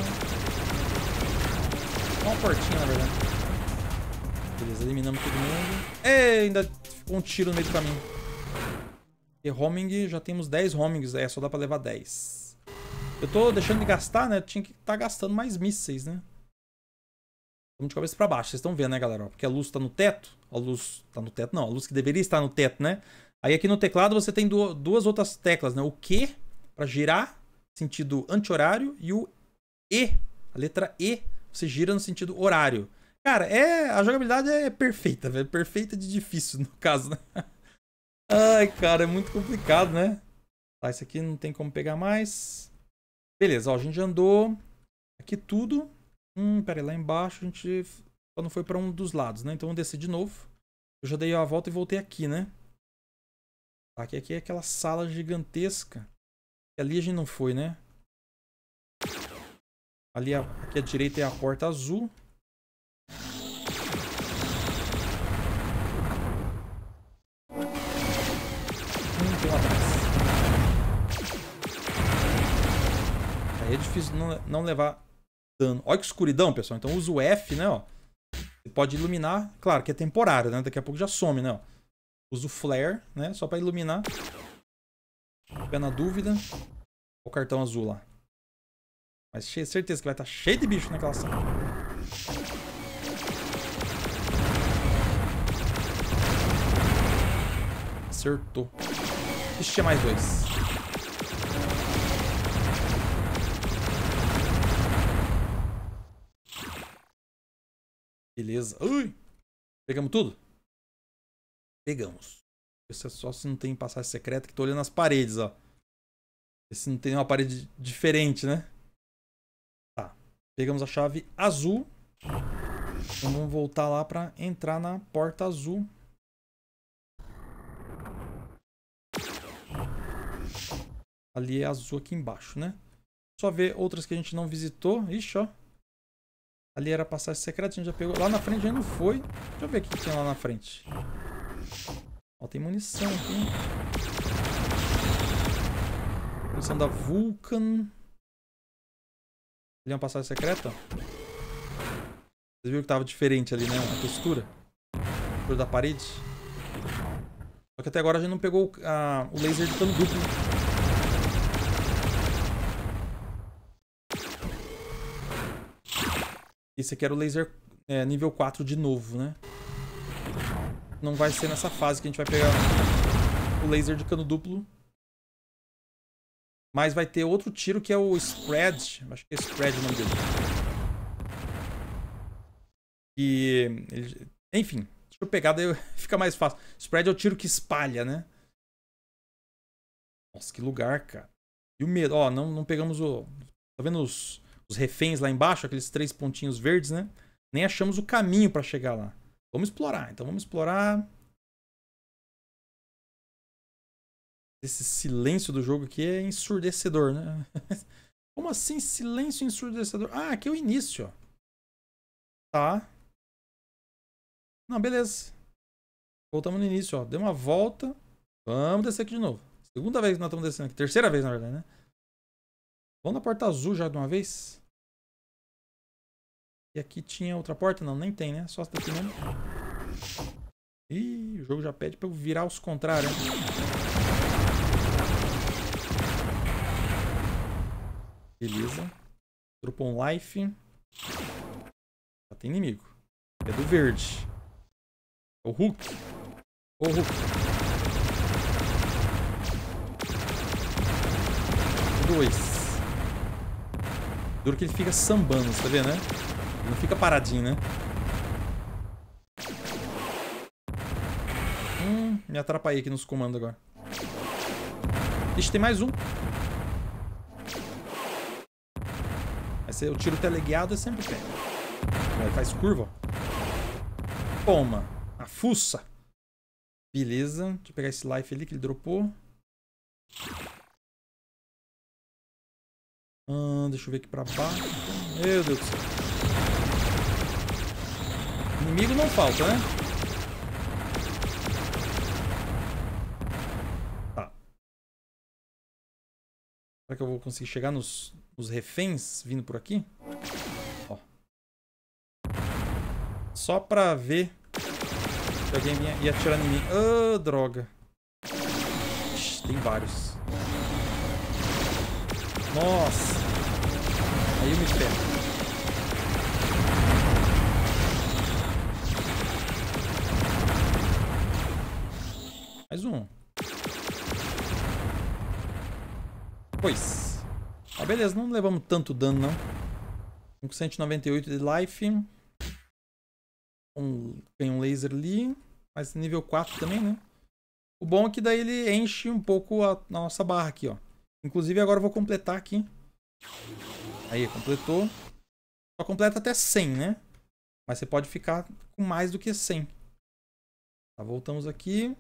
Uma portinha, na verdade. Beleza, eliminamos todo mundo. E ainda ficou um tiro no meio do caminho. E homing, já temos 10 homings. É, só dá pra levar 10. Eu tô deixando de gastar, né? Tinha que estar gastando mais mísseis, né? Vamos de cabeça pra baixo. Vocês estão vendo, né, galera? Porque a luz tá no teto. A luz tá no teto, não. A luz que deveria estar no teto, né? Aí aqui no teclado você tem duas outras teclas, né? O Q pra girar, sentido anti-horário, e o E, a letra E, você gira no sentido horário. Cara, a jogabilidade é perfeita, velho. Perfeita de difícil, no caso, né? Ai, cara, é muito complicado, né? Tá, isso aqui não tem como pegar mais. Beleza, ó, a gente já andou aqui tudo. Pera aí, lá embaixo a gente só não foi pra um dos lados, né? Então vamos descer de novo. Eu já dei a volta e voltei aqui, né? Aqui é aquela sala gigantesca. Ali a gente não foi, né? Ali, aqui à direita é a porta azul. Tem lá atrás. Aí é difícil não levar dano. Olha que escuridão, pessoal. Então usa o F, né? Ó. Você pode iluminar. Claro que é temporário, né? Daqui a pouco já some, né? Ó. Usa o flare, né? Só pra iluminar. Pé na dúvida. O cartão azul lá. Mas certeza que vai estar cheio de bicho naquela sala. Acertou. Ixi, tinha mais 2. Beleza. Ui! Pegamos tudo? Pegamos. Isso é só se não tem passagem secreta, que tô olhando as paredes, ó. Se não tem uma parede diferente, né? Tá. Pegamos a chave azul. Então vamos voltar lá pra entrar na porta azul. Ali é azul aqui embaixo, né? Só ver outras que a gente não visitou. Ixi, ó. Ali era a passagem secreta, a gente já pegou. Lá na frente a gente não foi. Deixa eu ver o que tinha lá na frente. Ó, tem munição aqui. Munição da Vulcan. Ali é uma passagem secreta, ó. Vocês viram que tava diferente ali, né? A textura. A textura da parede. Só que até agora a gente não pegou o laser de cano duplo. Esse aqui era o laser nível 4 de novo, né? Não vai ser nessa fase que a gente vai pegar o laser de cano duplo. Mas vai ter outro tiro que é o Spread. Acho que é Spread o nome dele. Enfim, deixa eu pegar, daí fica mais fácil. Spread é o tiro que espalha, né? Nossa, que lugar, cara. E o medo. Ó, não pegamos o... Tá vendo os reféns lá embaixo? Aqueles 3 pontinhos verdes, né? Nem achamos o caminho pra chegar lá. Vamos explorar. Então vamos explorar. Esse silêncio do jogo aqui é ensurdecedor, né? Como assim silêncio ensurdecedor? Ah, aqui é o início, ó. Tá. Não, beleza. Voltamos no início, ó. Deu uma volta. Vamos descer aqui de novo. Segunda vez que nós estamos descendo aqui. Terceira vez, na verdade, né? Vamos na porta azul já de uma vez. E aqui tinha outra porta? Não, nem tem, né? Só essa daqui mesmo. Ih, o jogo já pede pra eu virar os contrários. Beleza. Dropou um life. Já tem inimigo. É do verde. É o Hulk. Ô, Hulk. Dois. Duro que ele fica sambando, tá vendo, né? Ele não fica paradinho, né? Me atrapalhei aqui nos comandos agora. Ixi, tem mais um. O tiro teleguiado é sempre pé. Ele faz curva, ó. Toma. A fuça. Beleza. Deixa eu pegar esse life ali que ele dropou. Deixa eu ver aqui pra baixo. Meu Deus do céu. Inimigo não falta, né? Tá. Será que eu vou conseguir chegar nos reféns vindo por aqui? Ó. Só pra ver se alguém ia atirar em mim. Ah, droga. Ixi, tem vários. Nossa. Aí eu me ferro. Mais um. Pois. Ah, beleza. Não levamos tanto dano, não. Com 198 de life. Tem um laser ali. Mas nível 4 também, né? O bom é que daí ele enche um pouco a nossa barra aqui, ó. Inclusive agora eu vou completar aqui. Aí, completou. Só completa até 100, né? Mas você pode ficar com mais do que 100. Tá, voltamos aqui.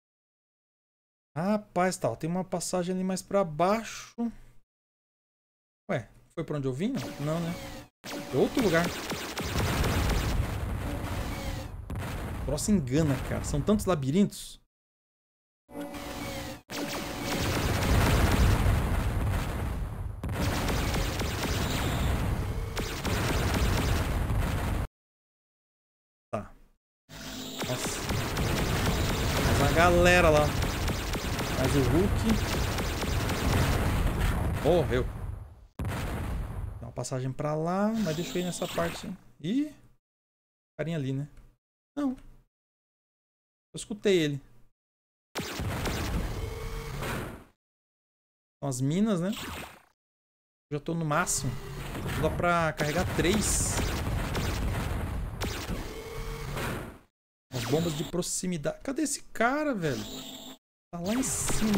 Rapaz, tá, ó, tem uma passagem ali mais pra baixo. Ué, foi pra onde eu vim? Não, né? É outro lugar. O troço engana, cara. São tantos labirintos. Tá. Nossa. Mas a galera lá. Mais o Hulk. Morreu. Dá uma passagem pra lá. Mas deixa eu ir nessa parte. Ih. Carinha ali, né? Não. Eu escutei ele. São as minas, né? Já tô no máximo. Dá pra carregar 3. As bombas de proximidade. Cadê esse cara, velho? Tá lá em cima.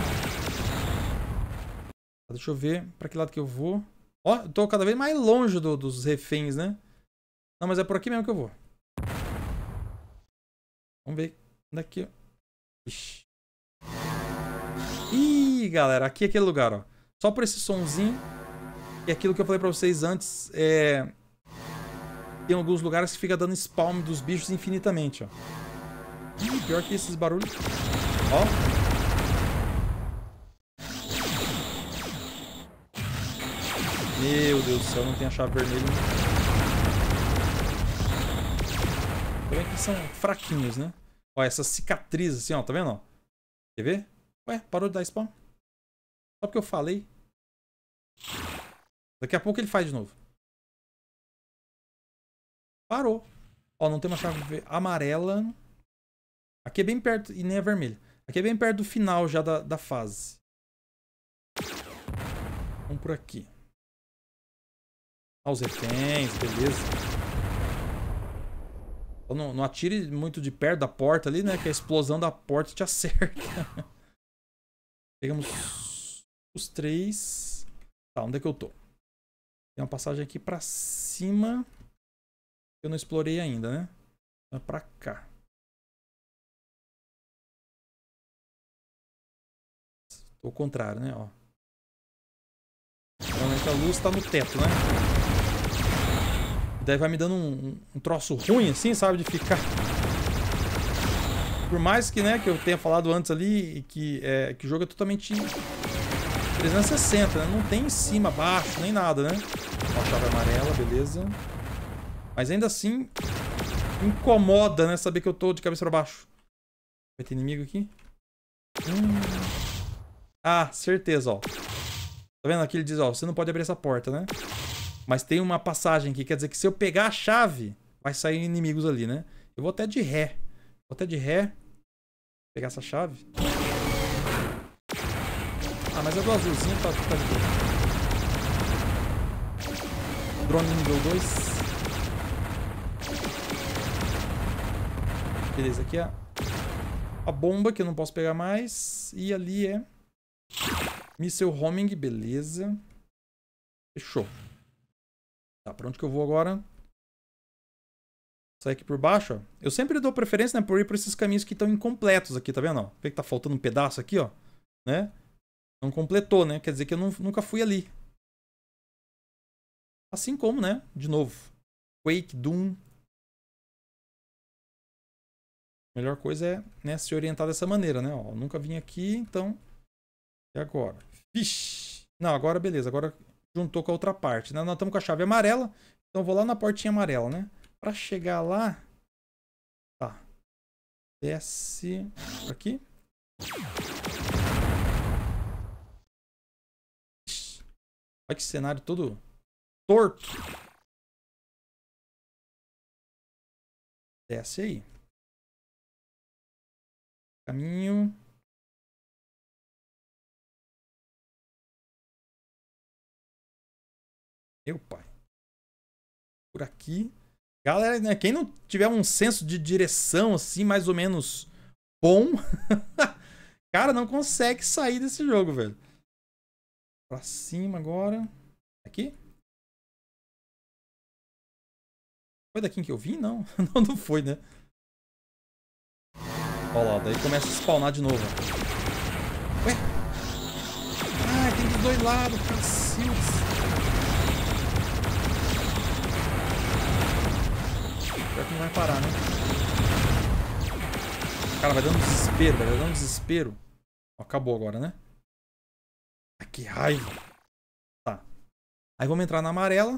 Deixa eu ver pra que lado que eu vou. Ó, eu tô cada vez mais longe dos reféns, né? Não, mas é por aqui mesmo que eu vou. Vamos ver. Onde é que... Ixi. Ih, galera. Aqui é aquele lugar, ó. Só por esse sonzinho. E aquilo que eu falei pra vocês antes. Tem alguns lugares que fica dando spawn dos bichos infinitamente, ó. Ih, pior que esses barulhos. Ó. Meu Deus do céu, não tem a chave vermelha. Também que são fraquinhos, né? Ó, essas cicatrizes assim, ó, tá vendo? Ó? Quer ver? Ué, parou de dar spawn. Só porque eu falei. Daqui a pouco ele faz de novo. Parou. Ó, não tem uma chave amarela. Aqui é bem perto, e nem é vermelha. Aqui é bem perto do final já da fase. Vamos por aqui. Ó, os reféns, beleza. Não atire muito de perto da porta ali, né? Que a explosão da porta te acerta. Pegamos os 3. Tá, onde é que eu tô? Tem uma passagem aqui pra cima. Que eu não explorei ainda, né? É pra cá. Tô ao contrário, né? Ó. Normalmente a luz tá no teto, né? E daí vai me dando um troço ruim, assim, sabe? De ficar... Por mais que, né, que eu tenha falado antes ali, que o jogo é totalmente 360, né? Não tem em cima, baixo, nem nada, né? Ó, a chave amarela, beleza. Mas ainda assim, Incomoda, né? Saber que eu tô de cabeça pra baixo. Vai ter inimigo aqui? Ah, certeza, ó. Tá vendo? Aqui ele diz, ó, você não pode abrir essa porta, né? Mas tem uma passagem aqui, quer dizer que se eu pegar a chave, vai sair inimigos ali, né? Eu vou até de ré. Vou até de ré. Pegar essa chave. Ah, mas a do azulzinho tá de boa. Drone nível 2. Beleza, aqui é a bomba que eu não posso pegar mais. E ali é Missile Homing, beleza. Fechou. Tá, pra onde que eu vou agora? Sair aqui por baixo, ó. Eu sempre dou preferência, né, por ir por esses caminhos que estão incompletos aqui, tá vendo? Ó? Vê que tá faltando um pedaço aqui, ó. Né? Não completou, né? Quer dizer que eu nunca fui ali. Assim como, né? De novo. Quake, Doom. A melhor coisa é, né, se orientar dessa maneira, né? Ó, eu nunca vim aqui, então... E agora? Vixe! Não, agora beleza. Agora juntou com a outra parte, né? Nós estamos com a chave amarela. Então eu vou lá na portinha amarela, né? Pra chegar lá... Tá. Desce... Por aqui. Olha que cenário todo torto. Desce aí. Caminho. Meu pai. Por aqui. Galera, né, quem não tiver um senso de direção assim, mais ou menos bom, cara, não consegue sair desse jogo, velho. Pra cima agora. Aqui? Foi daqui que eu vim? Não. Não foi, né? Olha lá, daí começa a spawnar de novo. Ué? Ah, tem dos dois lados, cacildes. Pior que não vai parar, né? Cara, vai dando desespero, vai dando desespero. Ó, acabou agora, né? Ah, que raiva. Tá. Aí vamos entrar na amarela.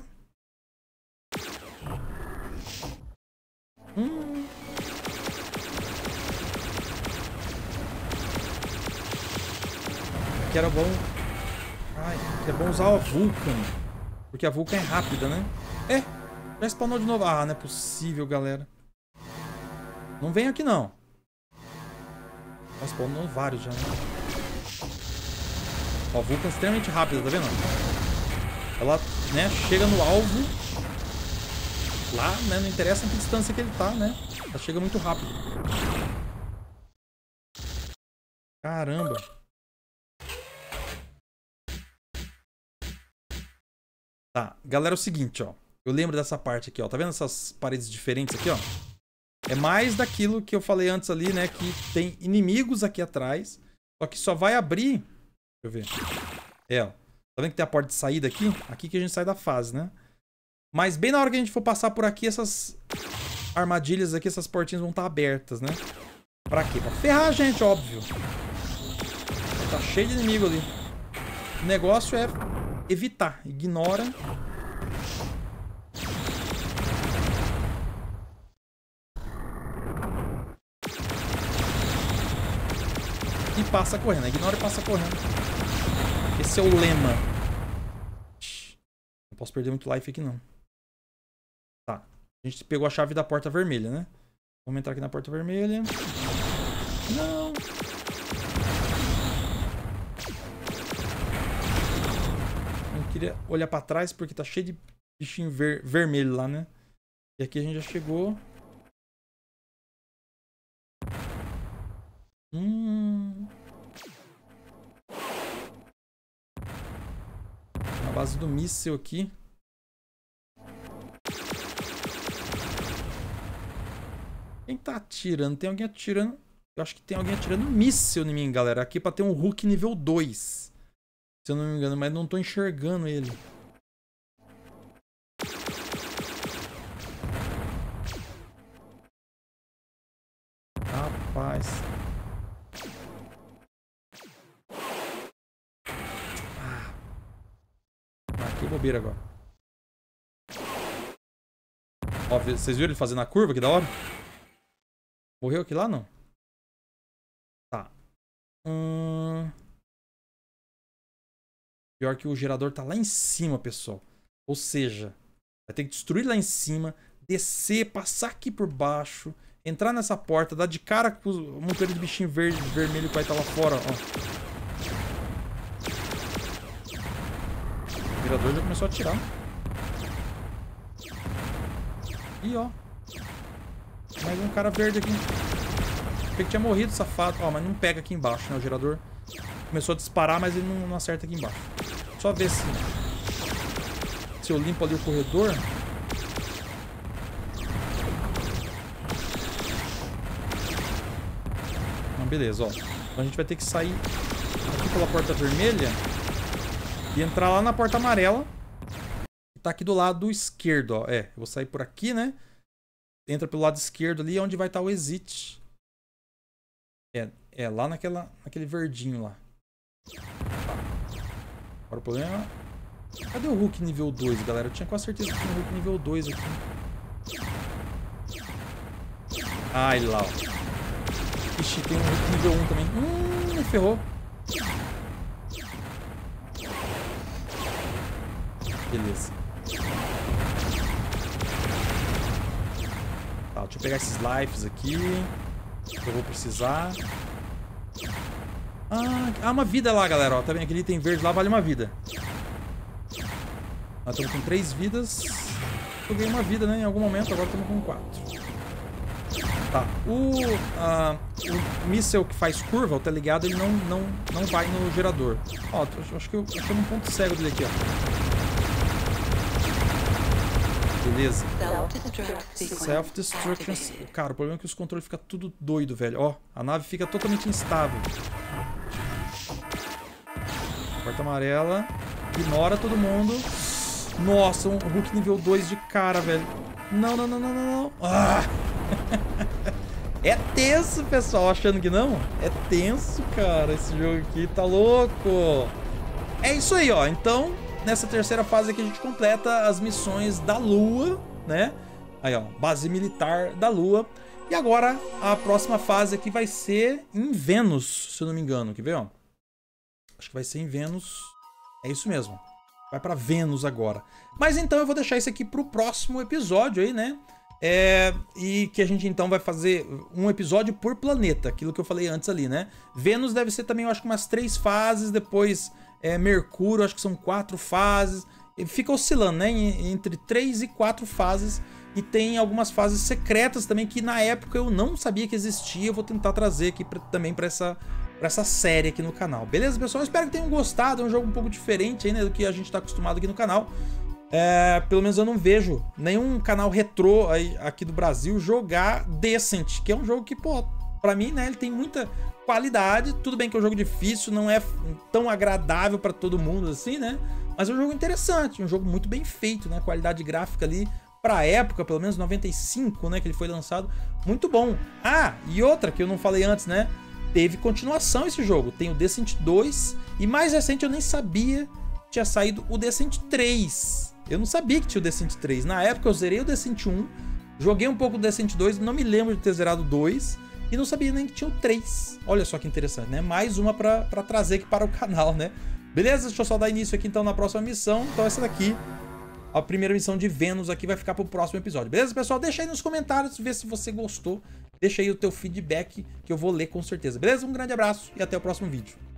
Aqui era bom... Ai, que é bom usar a Vulcan. Porque a Vulcan é rápida, né? É, já spawnou de novo. Ah, não é possível, galera. Não vem aqui, não. Já spawnou vários já, né? Ó, a Vulcan é extremamente rápida, tá vendo? Ela, né, chega no alvo. Lá, né, não interessa a que distância que ele tá, né? Ela chega muito rápido. Caramba. Tá, galera, é o seguinte, ó. Eu lembro dessa parte aqui, ó. Tá vendo essas paredes diferentes aqui, ó? É mais daquilo que eu falei antes ali, né? Que tem inimigos aqui atrás. Só que só vai abrir... Deixa eu ver. É, ó. Tá vendo que tem a porta de saída aqui? Aqui que a gente sai da fase, né? Mas bem na hora que a gente for passar por aqui, essas armadilhas aqui, essas portinhas vão estar abertas, né? Pra quê? Pra ferrar a gente, óbvio. Tá cheio de inimigo ali. O negócio é evitar. Ignora. E passa correndo. Ignora e passa correndo. Esse é o lema. Não posso perder muito life aqui, não. Tá. A gente pegou a chave da porta vermelha, né? Vamos entrar aqui na porta vermelha. Não. Não queria olhar pra trás porque tá cheio de bichinho vermelho lá, né? E aqui a gente já chegou. Na base do míssil aqui. Quem tá atirando? Tem alguém atirando. Eu acho que tem alguém atirando míssil em mim, galera. Aqui pra ter um Hulk nível 2. Se eu não me engano, mas não tô enxergando ele. Rapaz. Ah, que bobeira agora. Ó, vocês viram ele fazendo a curva? Que da hora. Morreu aqui lá, não? Tá. Pior que o gerador tá lá em cima, pessoal. Ou seja, vai ter que destruir lá em cima, descer, passar aqui por baixo, entrar nessa porta, dar de cara com o monteiro de bichinho verde, vermelho que vai estar lá fora, ó. O gerador já começou a atirar. Ih, ó. Mais um cara verde aqui. Achei que tinha morrido, safado. Ó, mas não pega aqui embaixo, né? O gerador começou a disparar, mas ele não acerta aqui embaixo. Só ver se eu limpo ali o corredor. Então, beleza, ó. Então a gente vai ter que sair aqui pela porta vermelha e entrar lá na porta amarela. Tá aqui do lado esquerdo, ó. Eu vou sair por aqui, né? Entra pelo lado esquerdo ali, onde vai estar o exit. Lá naquele verdinho lá. Tá. Agora o problema é... Cadê o Hulk nível 2, galera? Eu tinha quase certeza que tinha um Hulk nível 2 aqui. Ah, ele lá, ó. Ixi, tem um Hulk nível 1 também. Ferrou. Beleza. Tá, deixa eu pegar esses lives aqui. Que eu vou precisar. Uma vida lá, galera. Ó, tá vendo? Aquele item verde lá vale uma vida. Nós estamos com 3 vidas. Eu ganhei uma vida, né? Em algum momento. Agora estamos com 4. Tá. O míssel que faz curva, tá ligado? Ele não vai no gerador. Ó, acho que eu achei um ponto cego dele aqui, ó. Beleza. Self-destruction. Cara, o problema é que os controles ficam tudo doido, velho. Ó, a nave fica totalmente instável. Porta amarela. Ignora todo mundo. Nossa, um Hulk nível 2 de cara, velho. Não. Ah! É tenso, pessoal. Achando que não? É tenso, cara. Esse jogo aqui tá louco. É isso aí, ó. Então... Nessa terceira fase aqui a gente completa as missões da Lua, né? Aí, ó, base militar da Lua. E agora a próxima fase aqui vai ser em Vênus, se eu não me engano. Quer ver, ó? Acho que vai ser em Vênus. É isso mesmo. Vai pra Vênus agora. Mas então eu vou deixar isso aqui pro próximo episódio aí, né? E que a gente então vai fazer um episódio por planeta. Aquilo que eu falei antes ali, né? Vênus deve ser também, eu acho que umas 3 fases. Depois... Mercúrio, acho que são 4 fases. Ele fica oscilando, né? Entre 3 e 4 fases. E tem algumas fases secretas também que na época eu não sabia que existia. Eu vou tentar trazer aqui também para essa série aqui no canal. Beleza, pessoal? Espero que tenham gostado. É um jogo um pouco diferente aí, né, do que a gente está acostumado aqui no canal. Pelo menos eu não vejo nenhum canal retrô aqui do Brasil jogar Descent, que é um jogo que, pô, pra mim, né, ele tem muita qualidade. Tudo bem que é um jogo difícil, não é tão agradável pra todo mundo assim, né? Mas é um jogo interessante, um jogo muito bem feito, né? Qualidade gráfica ali pra época, pelo menos 95, né, que ele foi lançado, muito bom. E outra que eu não falei antes, né? Teve continuação esse jogo. Tem o Descent 2 e mais recente eu nem sabia que tinha saído o Descent 3. Eu não sabia que tinha o Descent 3. Na época eu zerei o Descent 1, joguei um pouco o Descent 2, não me lembro de ter zerado o 2. E não sabia nem que tinha o 3. Olha só que interessante, né? Mais uma pra trazer aqui para o canal, né? Beleza? Deixa eu só dar início aqui, então, na próxima missão. Então, essa daqui, a primeira missão de Vênus aqui, vai ficar pro próximo episódio. Beleza, pessoal? Deixa aí nos comentários, ver se você gostou. Deixa aí o teu feedback, que eu vou ler com certeza. Beleza? Um grande abraço e até o próximo vídeo.